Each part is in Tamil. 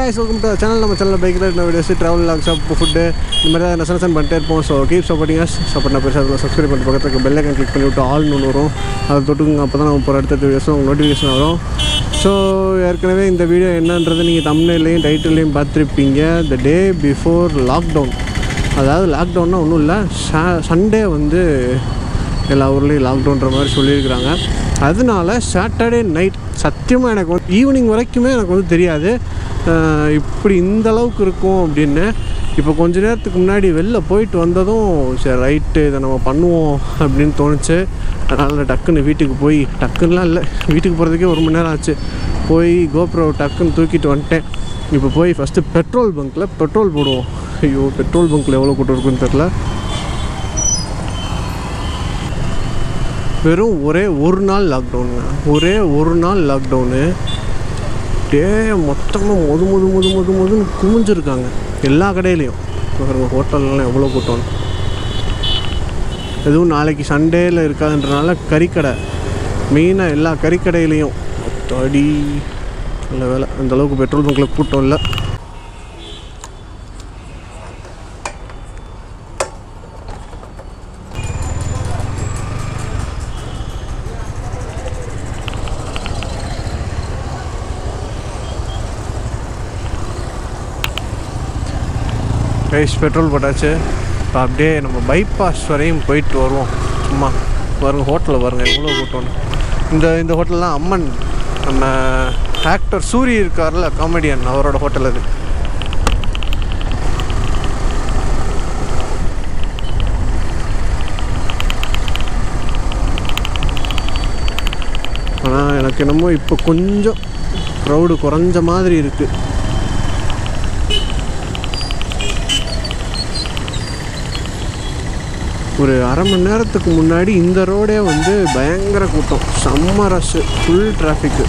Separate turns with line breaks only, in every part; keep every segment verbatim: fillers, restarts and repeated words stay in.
guys, welcome to the channel. நம்ம சேனல்ல bike ride videos, travel vlogs, food இந்த மாதிரி தான் நசன் நசன் பண்ணிட்டே இருப்போம். So keep supporting us. Support நான் பெருசாக சப்ஸ்கிரைப் பண்ணிட்டு பக்கத்துக்கு பெல் ஐக்கன் கிளிக் பண்ணி விட்டு ஆல் ஒன்று வரும். அதை தொட்டுங்க. அப்போ தான் நம்ம போகிற அடுத்த வீடியோஸும் உங்களுக்கு நோட்டிஃபிகேஷன் வரும். ஸோ ஏற்கனவே இந்த வீடியோ என்னன்றது நீங்கள் தம்ப்நெயிலையும் டைட்டிலையும் பார்த்துருப்பீங்க. The day before lockdown. அதாவது லாக்டவுன்னா ஒன்றும் இல்லை, சண்டே வந்து எல்லா ஊர்லேயும் லாக்டவுன்ற மாதிரி சொல்லியிருக்கிறாங்க. அதனால சாட்டர்டே நைட் சத்தியமாக எனக்கு வந்து ஈவினிங் வரைக்குமே எனக்கு வந்து தெரியாது இப்படி இந்த அளவுக்கு இருக்கும் அப்படின்னு. இப்போ கொஞ்ச நேரத்துக்கு முன்னாடி வெளில போயிட்டு வந்ததும் சரி ரைட்டு இதை நம்ம பண்ணுவோம் அப்படின்னு தோணுச்சு. அதனால் டக்குன்னு வீட்டுக்கு போய், டக்குன்னெலாம் இல்லை, வீட்டுக்கு போகிறதுக்கே ஒரு மணி நேரம் ஆச்சு. போய் கோப்ரோ டக்குன்னு தூக்கிட்டு வந்துட்டேன். இப்போ போய் ஃபஸ்ட்டு பெட்ரோல் பங்க்கில் பெட்ரோல் போடுவோம். ஐயோ, பெட்ரோல் பங்க்கில் எவ்வளோ கூட்டம் இருக்குன்னு தெரில. வெறும் ஒரே ஒரு நாள் லாக்டவுனுங்க, ஒரே ஒரு நாள் லாக்டவுனு. டே மொத்தமாக மொது மொது மொது மொது மொதுன்னு குமிஞ்சிருக்காங்க எல்லா கடையிலையும். ஹோட்டல்லாம் எவ்வளோ கூட்டம். எதுவும் நாளைக்கு சண்டேயில் இருக்காதுன்றனால கறிக்கடை மெயினாக எல்லா கறிக்கடையிலையும் அடி நல்ல வேலை. அந்தளவுக்கு பெட்ரோல் பங்க்கில் கூட்டம் இல்லை. கைஸ் பெட்ரோல் போட்டாச்சு. இப்போ அப்படியே நம்ம பைபாஸ் வரையும் போயிட்டு வருவோம். சும்மா பாருங்கள், ஹோட்டலில் பாருங்கள் எவ்வளோ கூட்டம்னு. இந்த இந்த ஹோட்டல்லாம் அம்மன், நம்ம ஆக்டர் சூரி இருக்கார்ல காமெடியன், அவரோட ஹோட்டல் அது. ஆனால் எனக்கு என்னமோ இப்போ கொஞ்சம் க்ரௌடு குறைஞ்ச மாதிரி இருக்குது. ஒரு அரை மணி நேரத்துக்கு முன்னாடி இந்த ரோடே வந்து பயங்கர கூட்டம், செம்ம ரஷ்ஷு, ஃபுல் டிராஃபிக்கு.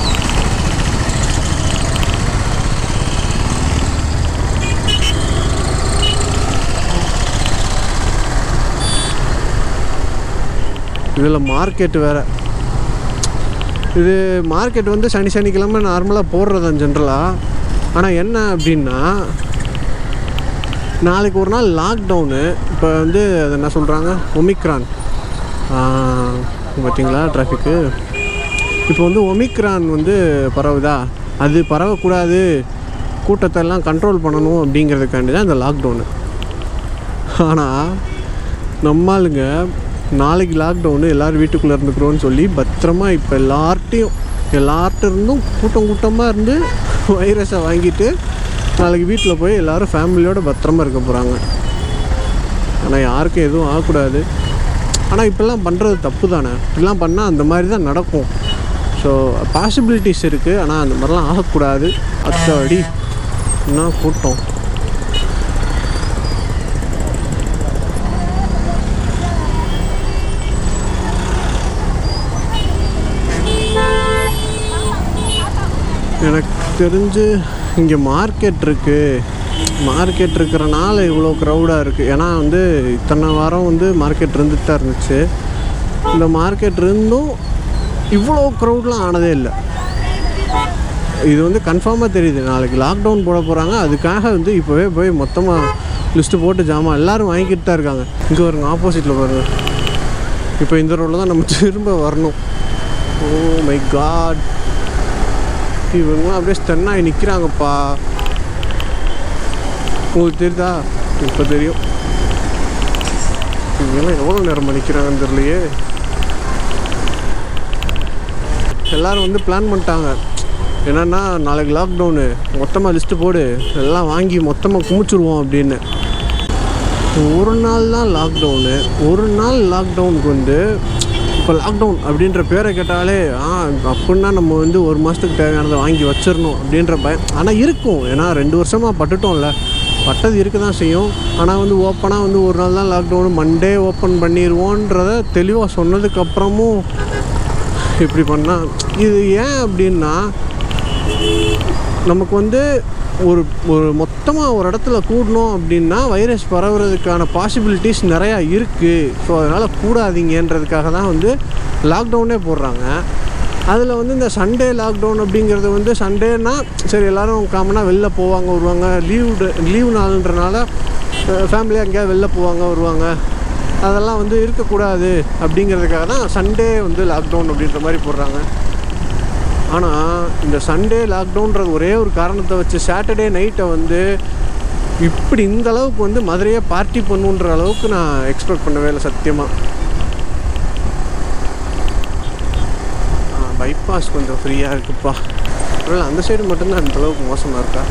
இதில் மார்க்கெட் வேறு. இது மார்க்கெட் வந்து சனி சனிக்கிழமை நார்மலாக போடுறதான் ஜென்ரலாக. ஆனால் என்ன அப்படின்னா நாளைக்கு ஒரு நாள் லாக்டவுனு. இப்போ வந்து அது என்ன சொல்கிறாங்க, ஒமிக்ரான் பார்த்தீங்களா டிராஃபிக்கு. இப்போ வந்து ஒமிக்ரான் வந்து பரவுதா, அது பரவக்கூடாது, கூட்டத்தெல்லாம் கண்ட்ரோல் பண்ணணும் அப்படிங்கிறதுக்காண்டி தான் இந்த லாக்டவுனு. ஆனால் நம்மளுங்க நாளைக்கு லாக்டவுனு, எல்லோரும் வீட்டுக்குள்ளே இருந்துக்கிறோன்னு சொல்லி பத்திரமா இப்போ எல்லார்ட்டையும் எல்லார்ட்ட இருந்தும் கூட்டம் கூட்டமாக இருந்து வைரஸை வாங்கிட்டு நாளைக்கு வீட்டில் போய் எல்லோரும் ஃபேமிலியோடு பத்திரமா இருக்க போகிறாங்க. ஆனால் யாருக்கும் எதுவும் ஆகக்கூடாது. ஆனால் இப்போல்லாம் பண்ணுறது தப்பு தானே. இப்படிலாம் பண்ணால் அந்த மாதிரி தான் நடக்கும். ஸோ பாசிபிலிட்டிஸ் இருக்குது, ஆனால் அந்த மாதிரிலாம் ஆகக்கூடாது. அத்தடி என்ன கூட்டம். எனக்கு தெரிஞ்சு இங்கே மார்க்கெட் இருக்குது, மார்க்கெட் இருக்கிறனால இவ்வளோ க்ரௌடாக இருக்குது. ஏன்னா வந்து இத்தனை வாரம் வந்து மார்க்கெட் இருந்துட்டு தான் இருந்துச்சு. இந்த மார்க்கெட் இருந்தும் இவ்வளோ க்ரௌட்லாம் ஆனதே இல்லை. இது வந்து கன்ஃபார்மாக தெரியுது நாளைக்கு லாக்டவுன் போட போகிறாங்க. அதுக்காக வந்து இப்போவே போய் மொத்தமாக லிஸ்ட்டு போட்டு ஜாமான் எல்லோரும் வாங்கிக்கிட்டு தான் இருக்காங்க. இங்கே வருங்க, ஆப்போசிட்டில் பாருங்க. இப்போ இந்த ரோடில் தான் நம்ம திரும்ப வரணும். ஓ மை காட், இவங்களாம் அப்படியே ஸ்டன்னாகி நிற்கிறாங்கப்பா. உங்களுக்கு தெரியுதா? இப்போ தெரியும். இவங்கெல்லாம் எவ்வளோ நேரமாக நிற்கிறாங்கன்னு தெரியலையே. எல்லோரும் வந்து பிளான் பண்ணிட்டாங்க என்னென்னா நாளைக்கு லாக்டவுனு, மொத்தமாக லிஸ்ட்டு போடு, எல்லாம் வாங்கி மொத்தமாக குமிச்சிடுவோம் அப்படின்னு. ஒரு நாள் தான் லாக்டவுனு. ஒரு நாள் லாக்டவுனுக்கு வந்து இப்போ லாக்டவுன் அப்படின்ற பேரை கேட்டாலே ஆ அப்படின்னா நம்ம வந்து ஒரு மாதத்துக்கு தேவையானதை வாங்கி வச்சிடணும் அப்படின்ற பயம். ஆனால் இருக்கும், ஏன்னா ரெண்டு வருஷமாக பட்டுட்டோம்ல, பட்டது இருக்க தான் செய்யும். ஆனால் வந்து ஓப்பனாக வந்து ஒரு நாள் தான் லாக்டவுனு, மண்டே ஓப்பன் பண்ணிடுவோன்றத தெளிவாக சொன்னதுக்கப்புறமும் இப்படி பண்ணால் இது ஏன் அப்படின்னா, நமக்கு வந்து ஒரு ஒரு மொத்தமாக ஒரு இடத்துல கூடணும் அப்படின்னா வைரஸ் பரவுறதுக்கான பாசிபிலிட்டிஸ் நிறையா இருக்குது. ஸோ அதனால் கூடாதீங்கன்றதுக்காக தான் வந்து லாக்டவுனே போடுறாங்க. அதில் வந்து இந்த சண்டே லாக்டவுன் அப்படிங்கிறது வந்து சண்டேனா சரி எல்லோரும் காமனாக வெளில போவாங்க வருவாங்க, லீவு லீவு நாளுன்றனால ஃபேமிலியாக எங்கேயாவது வெளில போவாங்க வருவாங்க, அதெல்லாம் வந்து இருக்கக்கூடாது அப்படிங்கிறதுக்காக தான் சண்டே வந்து லாக்டவுன் அப்படின்ற மாதிரி போடுறாங்க. ஆனால் இந்த சண்டே லாக்டவுன்றது ஒரே ஒரு காரணத்தை வச்சு சாட்டர்டே நைட்டை வந்து இப்படி இந்த அளவுக்கு வந்து மதுரையை பார்ட்டி பண்ணுன்ற அளவுக்கு நான் எக்ஸ்பெக்ட் பண்ணவே இல்லை சத்தியமாக. பைபாஸ் கொஞ்சம் ஃப்ரீயாக இருக்குப்பா, இல்லை அந்த சைடு மட்டும்தான் அந்த அளவுக்கு மோசமாக இருக்கா?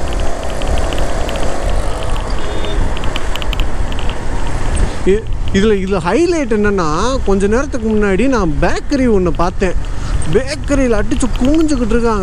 இதில் இதில் ஹைலைட் என்னென்னா, கொஞ்சம் நேரத்துக்கு முன்னாடி நான் பேக்கரி ஒன்று பார்த்தேன். பேக்கரியில் அடித்து குமிஞ்சுக்கிட்டு இருக்காங்க.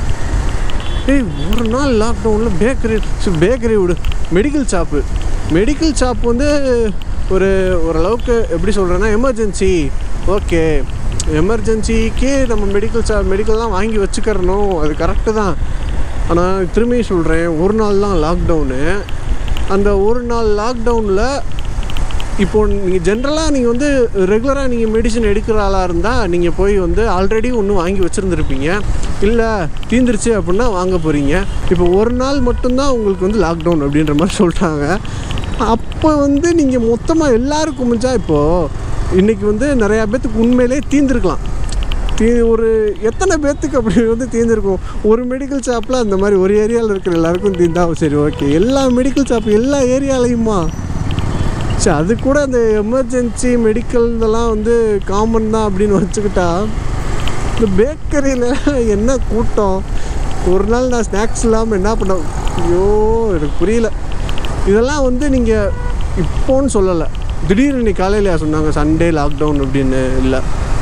ஏய், ஒரு நாள் லாக்டவுனில் பேக்கரி பேக்கரி விடு மெடிக்கல் ஷாப்பு மெடிக்கல் ஷாப் வந்து ஒரு ஓரளவுக்கு எப்படி சொல்கிறேன்னா எமர்ஜென்சி, ஓகே எமர்ஜென்சிக்கு நம்ம மெடிக்கல் ஷாப் மெடிக்கல்லாம் வாங்கி வச்சுக்கிறணும், அது கரெக்டு தான். ஆனால் திரும்பி சொல்கிறேன், ஒரு நாள் தான் லாக்டவுனு. அந்த ஒரு நாள் லாக்டவுனில் இப்போது நீங்கள் ஜென்ரலாக நீங்கள் வந்து ரெகுலராக நீங்கள் மெடிசன் எடுக்கிற ஆளாக இருந்தால் நீங்கள் போய் வந்து ஆல்ரெடி ஒன்று வாங்கி வச்சுருந்துருப்பீங்க, இல்லை தீந்துருச்சு அப்படின்னா வாங்க போகிறீங்க. இப்போ ஒரு நாள் மட்டும்தான் உங்களுக்கு வந்து லாக்டவுன் அப்படின்ற மாதிரி சொல்லிட்டாங்க. அப்போ வந்து நீங்கள் மொத்தமாக எல்லோருக்கும் முடிஞ்சா இப்போது இன்றைக்கி வந்து நிறையா பேர்த்துக்கு உண்மையிலே தீந்துருக்கலாம். தீ ஒரு எத்தனை பேர்த்துக்கு அப்படி வந்து தீர்ந்துருக்கும்? ஒரு மெடிக்கல் ஷாப்பில் அந்த மாதிரி ஒரு ஏரியாவில் இருக்கிற எல்லாேருக்கும் தீர்ந்தா சரி ஓகே, எல்லா மெடிக்கல் ஷாப்பு எல்லா ஏரியாலையுமா? சரி, அது கூட அந்த எமர்ஜென்சி மெடிக்கல் இதெல்லாம் வந்து காமன் தான் அப்படின்னு வச்சுக்கிட்டா, இந்த பேக்கரியில் என்ன கூட்டம்! ஒரு நாள் நான் ஸ்நாக்ஸ் இல்லாமல் என்ன பண்ண, ஐயோ எனக்கு புரியல. இதெல்லாம் வந்து நீங்கள் இப்போன்னு சொல்லலை, திடீர்னு இன்னைக்கு காலையிலையா சொன்னாங்க சண்டே லாக்டவுன் அப்படின்னு? இல்லை,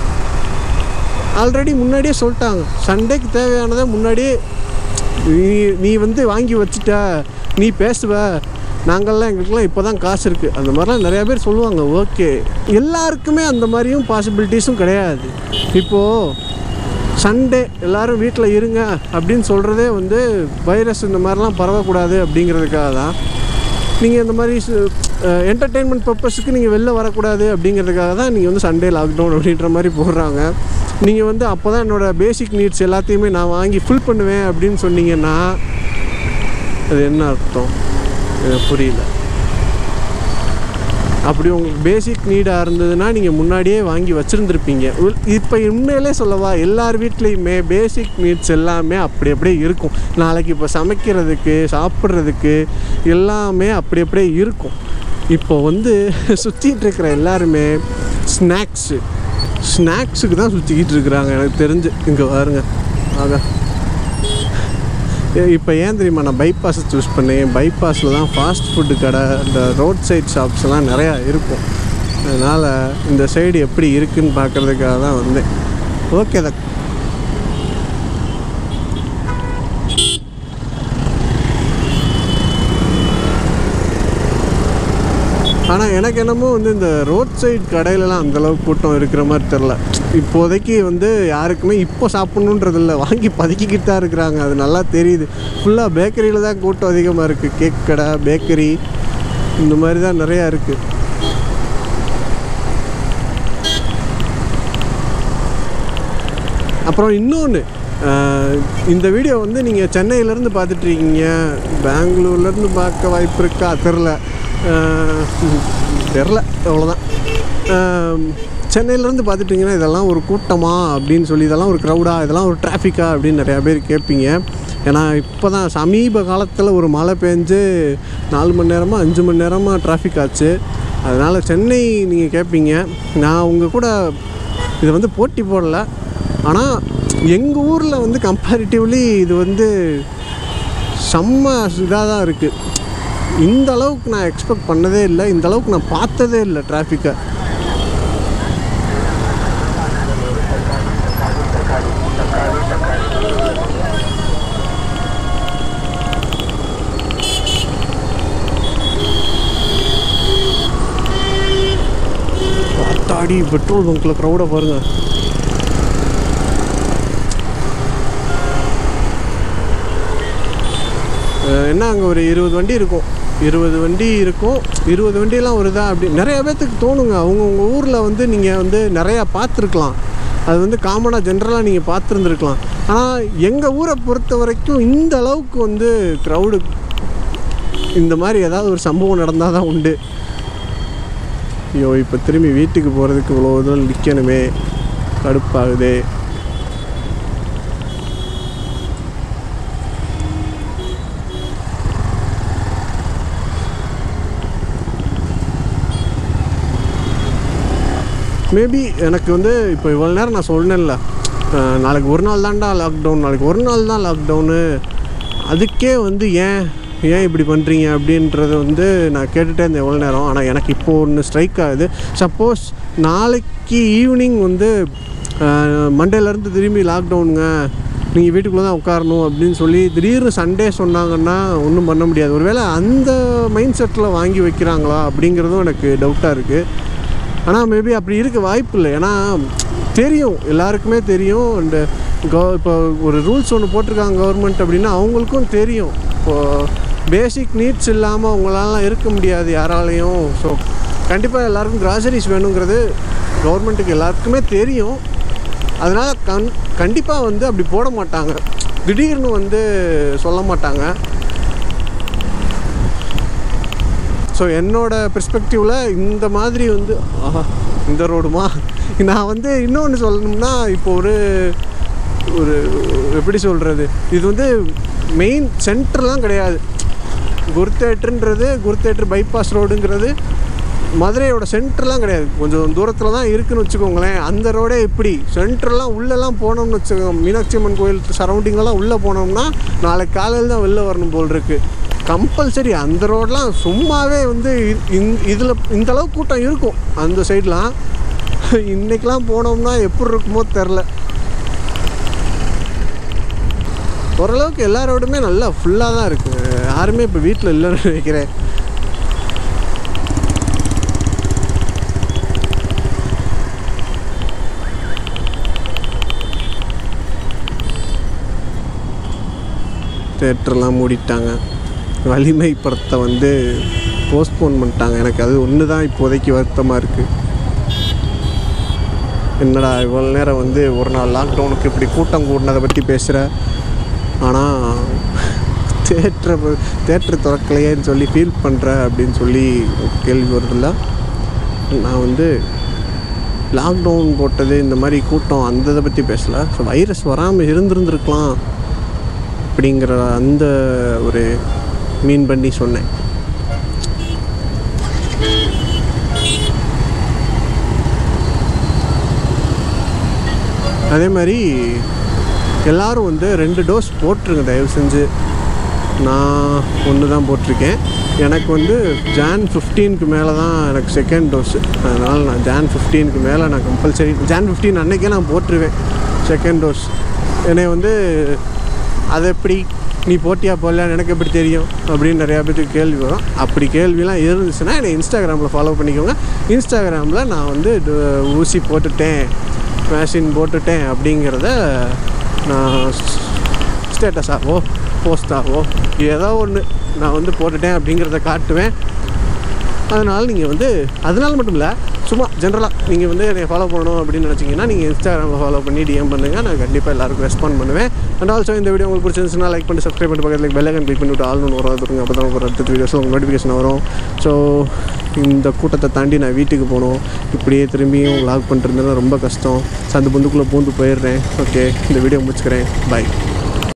ஆல்ரெடி முன்னாடியே சொல்லிட்டாங்க. சண்டேக்கு தேவையானதை முன்னாடியே நீ நீ வந்து வாங்கி வச்சுட்ட, நீ பேசுவ, நாங்கள்லாம் எங்களுக்குலாம் இப்போ தான் காசு இருக்குது, அந்த மாதிரிலாம் நிறையா பேர் சொல்லுவாங்க. ஓகே, எல்லாருக்குமே அந்த மாதிரியும் பாசிபிலிட்டிஸும் கிடையாது. இப்போது சண்டே எல்லோரும் வீட்டில் இருங்க அப்படின்னு சொல்கிறதே வந்து வைரஸ் இந்த மாதிரிலாம் பரவக்கூடாது அப்படிங்கிறதுக்காக தான். நீங்கள் இந்த மாதிரி என்டர்டெயின்மெண்ட் பர்பஸுக்கு நீங்கள் வெளில வரக்கூடாது அப்படிங்கிறதுக்காக தான் நீங்கள் வந்து சண்டே லாக்டவுன் அப்படின்ற மாதிரி போடுறாங்க. நீங்கள் வந்து அப்போ தான் என்னோடய பேசிக் நீட்ஸ் எல்லாத்தையுமே நான் வாங்கி ஃபுல் பண்ணுவேன் அப்படின்னு சொன்னீங்கன்னா அது என்ன அர்த்தம்? புரியல. அப்படி உங்களுக்கு பேசிக் நீடாக இருந்ததுன்னா நீங்கள் முன்னாடியே வாங்கி வச்சுருந்துருப்பீங்க. இப்போ உண்மையிலே சொல்லவா, எல்லார் வீட்லேயுமே பேசிக் நீட்ஸ் எல்லாமே அப்படி அப்படியே இருக்கும். நாளைக்கு இப்போ சமைக்கிறதுக்கு சாப்பிட்றதுக்கு எல்லாமே அப்படி அப்படியே இருக்கும். இப்போ வந்து சுற்றிட்டு இருக்கிற எல்லாருமே ஸ்நாக்ஸு ஸ்நாக்ஸுக்கு தான் சுற்றிக்கிட்டு இருக்கிறாங்க எனக்கு தெரிஞ்சு. இங்கே பாருங்க, ஆக இப்போ ஏன் தெரியுமா நான் பைபாஸை சூஸ் பண்ணேன்? பைபாஸில் தான் ஃபாஸ்ட் ஃபுட்டு கடை, இந்த ரோட் சைட் ஷாப்ஸ்லாம் நிறையா இருக்கும். அதனால் இந்த சைடு எப்படி இருக்குதுன்னு பார்க்குறதுக்காக தான் வந்தேன். ஓகே தான். ஆனால் எனக்கு என்னமோ வந்து இந்த ரோட் சைட் கடையிலலாம் அந்தளவுக்கு கூட்டம் இருக்கிற மாதிரி தெரில. இப்போதைக்கு வந்து யாருக்குமே இப்போ சாப்பிட்ணுன்றதில்ல, வாங்கி பதுக்கிக்கிட்டு தான் இருக்கிறாங்க. அது நல்லா தெரியுது. ஃபுல்லாக பேக்கரியில் தான் கூட்டம் அதிகமாக இருக்குது. கேக் கடை, பேக்கரி, இந்த மாதிரி தான் நிறையா இருக்குது. அப்புறம் இன்னொன்று, இந்த வீடியோ வந்து நீங்கள் சென்னையிலேருந்து பார்த்துட்ருக்கீங்க, பெங்களூர்லேருந்து பார்க்க வாய்ப்பு இருக்கா தெரில தெரில அவ்வளோதான். சென்னையிலேருந்து பார்த்துட்டிங்கன்னா இதெல்லாம் ஒரு கூட்டமா அப்படின்னு சொல்லி, இதெல்லாம் ஒரு க்ரௌடா, இதெல்லாம் ஒரு டிராஃபிக்கா அப்படின்னு நிறையா பேர் கேட்பீங்க. ஏன்னா இப்போ தான் சமீப காலத்தில் ஒரு மழை பெஞ்சு நாலு மணி நேரமாக அஞ்சு மணி நேரமாக டிராஃபிக் ஆச்சு. அதனால் சென்னை நீங்கள் கேட்பீங்க. நான் உங்கள் கூட இதை வந்து போட்டி போடலை, ஆனால் எங்கள் ஊரில் வந்து கம்பேரிட்டிவ்லி இது வந்து செம்ம இதாக தான் இருக்குது. இந்த அளவுக்கு நான் எக்ஸ்பெக்ட் பண்ணதே இல்லை, இந்த அளவுக்கு நான் பார்த்ததே இல்லை டிராஃபிக்கை. பார்த்தாடி பெட்ரோல் பங்க்கில் க்ரௌடை பாருங்கள். என்ன அங்கே ஒரு இருபது வண்டி இருக்கும், இருபது வண்டி இருக்கும் இருபது வண்டியெல்லாம் வருதா அப்படி நிறையா பேர்த்துக்கு தோணுங்க. அவங்கவுங்க ஊரில் வந்து நீங்கள் வந்து நிறையா பார்த்துருக்கலாம். அது வந்து காமனாக ஜென்ரலாக நீங்கள் பார்த்துருந்துருக்கலாம். ஆனால் எங்கள் ஊரை பொறுத்த வரைக்கும் இந்த அளவுக்கு வந்து க்ரௌடு இந்த மாதிரி ஏதாவது ஒரு சம்பவம் நடந்தால் தான் உண்டு. ஐயோ இப்போ திரும்பி வீட்டுக்கு போகிறதுக்கு இவ்வளோ தூரம் நிற்கணுமே, கடுப்பாகுது. மேபி எனக்கு வந்து இப்போ இவ்வளோ நேரம் நான் சொன்னேன்ல, நாளைக்கு ஒரு நாள் தான்டா லாக்டவுன், நாளைக்கு ஒரு நாள் தான் லாக்டவுனு, அதுக்கே வந்து ஏன் ஏன் இப்படி பண்ணுறீங்க அப்படின்றத வந்து நான் கேட்டுகிட்டே இருந்தேன் எவ்வளோ நேரம். ஆனால் எனக்கு இப்போது ஒன்று ஸ்ட்ரைக் ஆகுது. சப்போஸ் நாளைக்கு ஈவினிங் வந்து மண்டேலேருந்து திரும்பி லாக்டவுனுங்க, நீங்கள் வீட்டுக்குள்ளே தான் உட்காரணும் அப்படின்னு சொல்லி திடீர்னு சண்டே சொன்னாங்கன்னா ஒன்றும் பண்ண முடியாது. ஒருவேளை அந்த மைண்ட் செட்டில் வாங்கி வைக்கிறாங்களா அப்படிங்கிறதும் எனக்கு டவுட்டாக இருக்குது. ஆனால் மேபி அப்படி இருக்க வாய்ப்பு இல்லை. ஏன்னா தெரியும், எல்லாருக்குமே தெரியும். அண்டு கவ இப்போ ஒரு ரூல்ஸ் ஒன்று போட்டிருக்காங்க கவர்மெண்ட் அப்படின்னா அவங்களுக்கும் தெரியும். இப்போது பேசிக் நீட்ஸ் இல்லாமல் அவங்களாலாம் இருக்க முடியாது யாராலையும். ஸோ கண்டிப்பாக எல்லாருக்கும் கிராசரிஸ் வேணுங்கிறது கவர்மெண்ட்டுக்கு எல்லாருக்குமே தெரியும். அதனால் கண் கண்டிப்பாக வந்து அப்படி போட மாட்டாங்க, திடீர்னு வந்து சொல்ல மாட்டாங்க. ஸோ என்னோடய பெர்ஸ்பெக்டிவில் இந்த மாதிரி வந்து ஆஹா இந்த ரோடுமா. நான் வந்து இன்னொன்று சொல்லணும்னா, இப்போ ஒரு ஒரு எப்படி சொல்கிறது, இது வந்து மெயின் சென்டர்லாம் கிடையாது. குருத்தேட்டருன்றது, குருத்தேட்டர் பைபாஸ் ரோடுங்கிறது மதுரையோட சென்டர்லாம் கிடையாது, கொஞ்சம் தூரத்தில் தான் இருக்குதுன்னு வச்சுக்கோங்களேன். அந்த ரோடே இப்படி சென்டர்லாம் உள்ளெல்லாம் போனோம்னு வச்சுக்கோங்க, மீனாட்சி அம்மன் கோயில் சரௌண்டிங்கெல்லாம் உள்ளே போனோம்னா நாளைக்கு காலையில் தான் வெளில வரணும் போல் இருக்குது. கம்பல்சரி அந்த ரோடெலாம் சும்மாவே வந்து இதில் இந்தளவுக்கு கூட்டம் இருக்கும் அந்த சைட்லாம். இன்றைக்கெலாம் போனோம்னா எப்படி இருக்குமோ தெரில. ஓரளவுக்கு எல்லா ரோடுமே நல்லா ஃபுல்லாக தான் இருக்குது, யாருமே இப்போ வீட்டில் இல்லைன்னு நினைக்கிறேன். தேட்டர்லாம் மூடிட்டாங்க. வலிமை படத்தை வந்து போஸ்ட்போன் பண்ணிட்டாங்க. எனக்கு அது ஒன்று தான் இப்போதைக்கு வருத்தமாக இருக்குது. என்னடா இவ்வளோ நேரம் வந்து ஒரு நாள் லாக்டவுனுக்கு இப்படி கூட்டம் கூடினதை பற்றி பேசுகிற, ஆனால் தேட்டரை தேட்டர் திறக்கலையேன்னு சொல்லி ஃபீல் பண்ணுற அப்படின்னு சொல்லி கேள்வி வருதில்ல. நான் வந்து லாக்டவுன் போட்டது இந்த மாதிரி கூட்டம் அந்த இதை பற்றி பேசலை. ஸோ வைரஸ் வராமல் இருந்திருந்துருக்கலாம் அப்படிங்கிற அந்த ஒரு மீன் பண்ணி சொன்னேன். அதே மாதிரி எல்லோரும் வந்து ரெண்டு டோஸ் போட்டுருங்க தயவு செஞ்சு. நான் ஒன்று தான் போட்டிருக்கேன். எனக்கு வந்து ஜான் ஃபிஃப்டீனுக்கு மேலே தான் எனக்கு செகண்ட் டோஸு. அதனால் நான் ஜான் ஃபிஃப்டீனுக்கு மேலே நான் கம்பல்சரி ஜான் ஃபிஃப்டீன் அன்றைக்கே நான் போட்டுருவேன் செகண்ட் டோஸ். என்னை வந்து அது எப்படி நீ போட்டியா போடலான்னு எனக்கு எப்படி தெரியும் அப்படின்னு நிறையா பேருக்கு கேள்வி வரும். அப்படி கேள்விலாம் இருந்துச்சுன்னா என்னை இன்ஸ்டாகிராமில் ஃபாலோ பண்ணிக்கோங்க. இன்ஸ்டாகிராமில் நான் வந்து ஊசி போட்டுட்டேன், வேக்சின் போட்டுட்டேன் அப்படிங்கிறத நான் ஸ்டேட்டஸாகவோ போஸ்டாகவோ ஏதோ ஒன்று நான் வந்து போட்டுட்டேன் அப்படிங்கிறத காட்டுவேன். அதனால் நீங்கள் வந்து அதனால் மட்டும் இல்லை, சும்மா ஜென்ரலாக நீங்கள் வந்து என்னை ஃபாலோ பண்ணணும் அப்படின்னு நினச்சிங்கன்னா நீங்கள் இன்ஸ்டாகிராமில் ஃபாலோ பண்ணி டிஎம் பண்ணுங்கள். நான் கண்டிப்பாக எல்லாருக்கும் ரெஸ்பாண்ட் பண்ணுவேன். அண்ட் ஆல்சோ இந்த வீடியோ உங்களுக்கு பிடிச்சிருந்துச்சுன்னா லைக் பண்ணி சப்ஸ்கிரைப் பண்ணி பக்கத்தில் பெல் ஐகான் கிளிக் பண்ணிவிட்டு ஆல்னு வரும். அது அப்போ தான் ஒரு அடுத்த வீடியோஸில் உங்களுக்கு நோட்டிஃபிகேஷன் வரும். ஸோ இந்த கூட்டத்தை தாண்டி நான் வீட்டுக்கு போகணும். இப்படியே திரும்பியும் வ்ளாக் பண்ணிட்டு இருந்தேன்னா ரொம்ப கஷ்டம். சந்து பொந்துக்குள்ளே பூந்து போயிடுறேன். ஓகே, இந்த வீடியோ முடிச்சுக்கிறேன். பாய்.